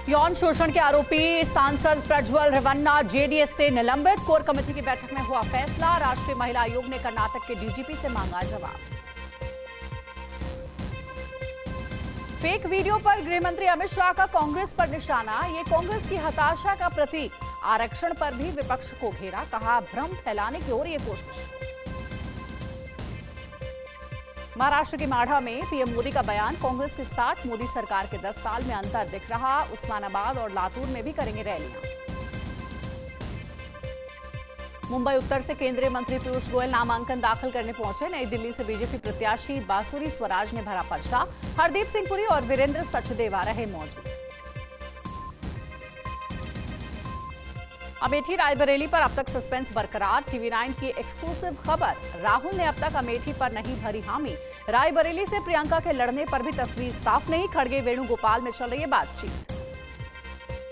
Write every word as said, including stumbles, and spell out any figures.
यौन शोषण के आरोपी सांसद प्रज्वल रेवन्ना जेडीएस से निलंबित। कोर कमेटी की बैठक में हुआ फैसला। राष्ट्रीय महिला आयोग ने कर्नाटक के डीजीपी से मांगा जवाब। फेक वीडियो पर गृह मंत्री अमित शाह का कांग्रेस पर निशाना। ये कांग्रेस की हताशा का प्रतीक। आरक्षण पर भी विपक्ष को घेरा। कहा, भ्रम फैलाने की ओर ये कोशिश। महाराष्ट्र के माढ़ा में पीएम मोदी का बयान। कांग्रेस के साथ मोदी सरकार के दस साल में अंतर दिख रहा। उस्मानाबाद और लातूर में भी करेंगे रैलियां। मुंबई उत्तर से केंद्रीय मंत्री पीयूष गोयल नामांकन दाखिल करने पहुंचे। नई दिल्ली से बीजेपी प्रत्याशी बासुरी स्वराज ने भरा पर्चा। हरदीप सिंह पुरी और वीरेंद्र सचदेवा रहे मौजूद। अमेठी रायबरेली पर अब तक सस्पेंस बरकरार। टीवी नाइन की एक्सक्लूसिव खबर। राहुल ने अब तक अमेठी पर नहीं भरी हामी। रायबरेली से प्रियंका के लड़ने पर भी तस्वीर साफ नहीं। खड़गे वेणुगोपाल में चल रही है बातचीत।